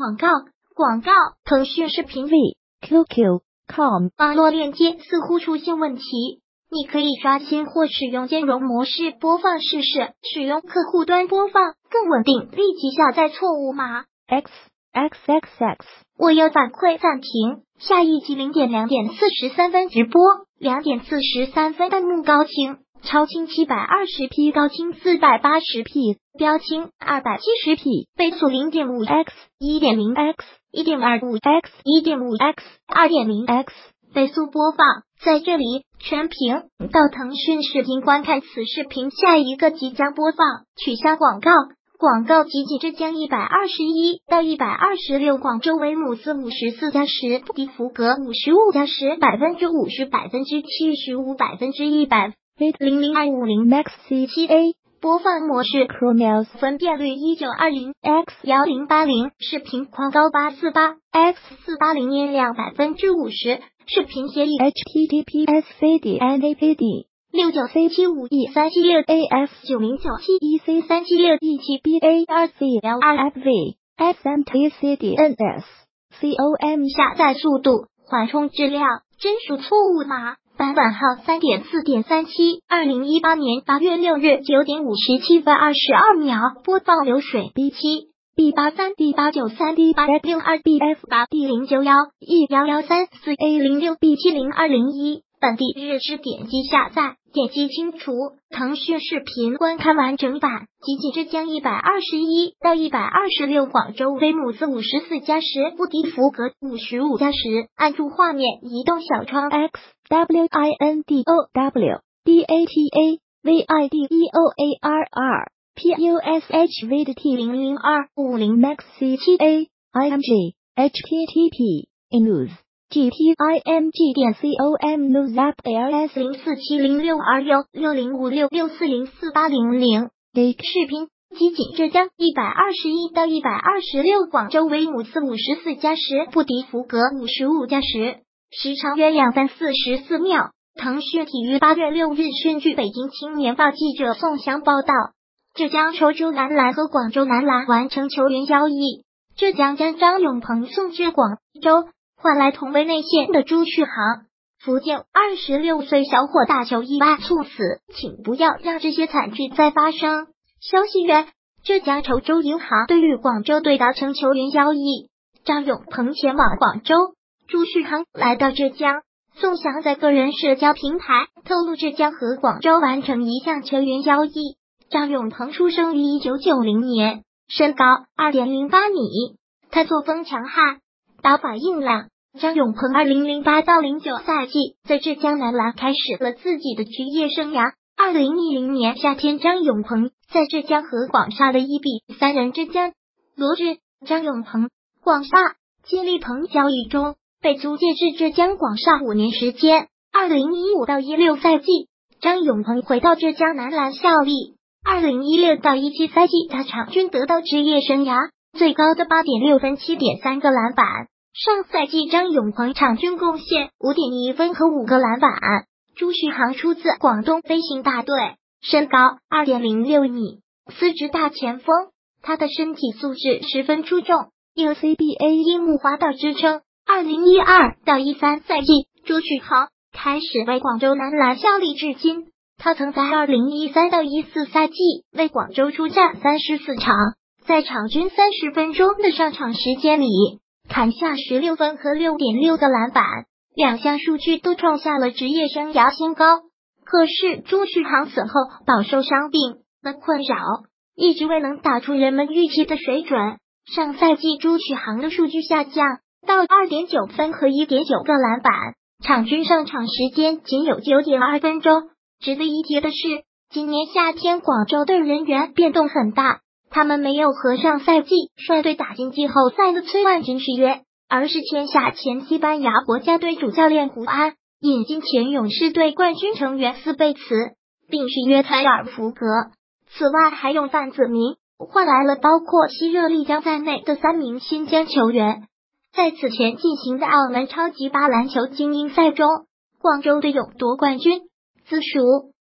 广告，腾讯视频 QQ.com 网络链接似乎出现问题，你可以刷新或使用兼容模式播放试试，使用客户端播放更稳定。立即下载错误码 XXXX。 我要反馈暂停。下一集2:43直播，2:43弹幕高清，超清720p，高清480p，标清270p，倍速0.5x、1.0x、1.25x、1.5x、2.0x， 倍速播放。在这里全屏到腾讯视频观看此视频，下一个即将播放，取消广告。广告集锦浙江121到126，广州为母4 54+10，不敌福格55+10%，50%、75%、100%。00250 Max C7A 播放模式 Chromeos 分辨率1920 x1080， 视频宽高848 x480， 音量50%，视频协议 HTTPS VDNAPD 69C75136AF 90972EC376E7BA2CLRFV SMTCDNS COM 下载速度，缓冲质量，真属错误码。版本号 3.4.37， 2018年8月6日9点57分22秒，播放流水 B7 B83 B893 B862 BF8 D091 E113 4A06 B70201， 本地日志点击下载，点击清除。腾讯视频观看完整版，集锦浙江121到126，广州威姆斯54+10，不敌福格55+10，按住画面移动小窗 XWINDOW DATA VIDEOARR PUSH VDT00250 Max C7A IMG HTTP INUS GTIMG.com News App ARS 047062 605664048000 视频集锦浙江121到126，广州威姆斯54+10，不敌福格55+10，时长约2分44秒。腾讯体育8月6日宣据北京青年报记者宋翔报道，浙江稠州男篮和广州男篮完成球员交易，浙江将张永鹏送至广州，换来同为内线的朱旭航。福建26岁小伙大球意外猝死，请不要让这些惨剧再发生。消息源：浙江稠州银行对与广州队达成球员交易，张永鹏前往广州，朱旭航来到浙江。宋翔在个人社交平台透露，浙江和广州完成一项球员交易。张永鹏出生于1990年，身高2.08米，他作风强悍，打法硬朗。张永鹏2008到09赛季在浙江男篮开始了自己的职业生涯。2010年夏天，张永鹏在浙江和广厦的1-3人浙江罗致张永鹏、广厦金立鹏交易中被租借至浙江广厦5年时间。2015到16赛季，张永鹏回到浙江男篮效力。2016到17赛季，他场均得到职业生涯最高的 8.6 分 7.3 个篮板。上赛季张永鹏场均贡献 5.1 分和5个篮板。朱旭航出自广东飞行大队，身高 2.06 米，司职大前锋，他的身体素质十分出众，有 CBA 樱木花道之称。2012到13赛季，朱旭航开始为广州男篮效力至今。他曾在2013到14赛季为广州出战34场，在场均30分钟的上场时间里砍下16分和 6.6 个篮板，两项数据都创下了职业生涯新高。可是朱旭航此后饱受伤病的困扰，一直未能打出人们预期的水准。上赛季朱旭航的数据下降到 2.9 分和 1.9 个篮板，场均上场时间仅有 9.2 分钟。值得一提的是，今年夏天广州队人员变动很大，他们没有和上赛季率队打进季后赛的崔万军续约，而是签下前西班牙国家队主教练胡安，引进前勇士队冠军成员斯贝茨，并续约泰尔福格。此外还用范子铭换来了包括西热力江在内的3名新疆球员。在此前进行的澳门超级8篮球精英赛中，广州队勇夺冠军，自属